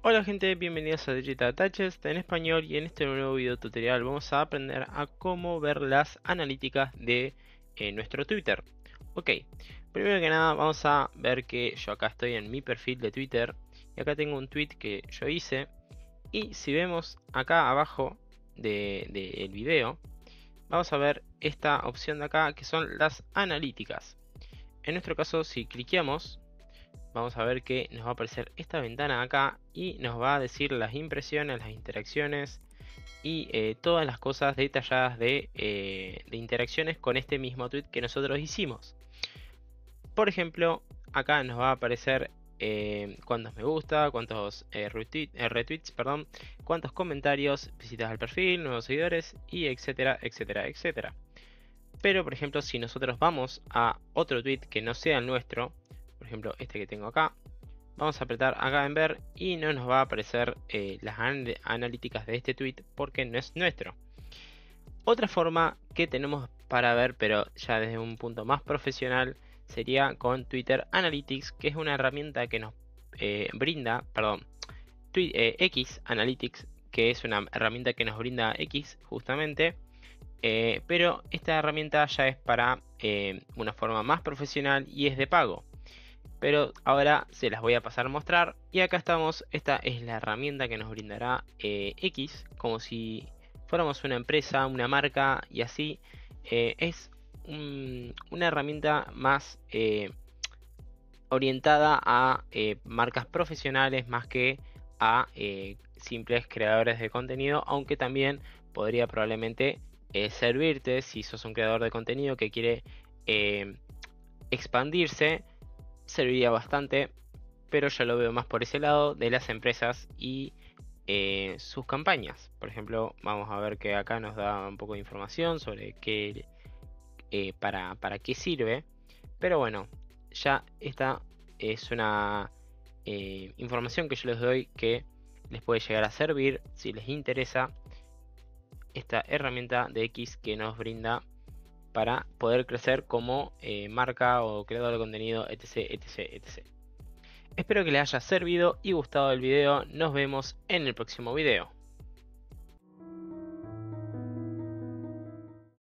Hola gente, bienvenidos a Digital Touches en español, y en este nuevo video tutorial vamos a aprender a cómo ver las analíticas de nuestro Twitter. Ok, primero que nada vamos a ver que yo acá estoy en mi perfil de Twitter y acá tengo un tweet que yo hice, y si vemos acá abajo del video vamos a ver esta opción de acá que son las analíticas. En nuestro caso, si cliqueamos, vamos a ver que nos va a aparecer esta ventana acá y nos va a decir las impresiones, las interacciones y todas las cosas detalladas de interacciones con este mismo tweet que nosotros hicimos. Por ejemplo, acá nos va a aparecer cuántos me gusta, cuántos retweets, perdón, cuántos comentarios, visitas al perfil, nuevos seguidores, y etcétera, etcétera, etcétera. Pero por ejemplo, si nosotros vamos a otro tweet que no sea el nuestro, por ejemplo este que tengo acá, vamos a apretar acá en ver y no nos va a aparecer las analíticas de este tweet porque no es nuestro. Otra forma que tenemos para ver, pero ya desde un punto más profesional, sería con Twitter Analytics, que es una herramienta que nos brinda, perdón, X Analytics, que es una herramienta que nos brinda X justamente. Pero esta herramienta ya es para una forma más profesional y es de pago. Pero ahora se las voy a pasar a mostrar. Y acá estamos, esta es la herramienta que nos brindará X, como si fuéramos una empresa, una marca y así. Es una herramienta más orientada a marcas profesionales más que a simples creadores de contenido, aunque también podría probablemente servirte si sos un creador de contenido que quiere expandirse. Serviría bastante, pero yo lo veo más por ese lado de las empresas y sus campañas. Por ejemplo, vamos a ver que acá nos da un poco de información sobre qué, para qué sirve. Pero bueno, ya esta es una información que yo les doy que les puede llegar a servir si les interesa esta herramienta de X que nos brinda para poder crecer como marca o creador de contenido, etc, etc, etc. Espero que les haya servido y gustado el video. Nos vemos en el próximo video.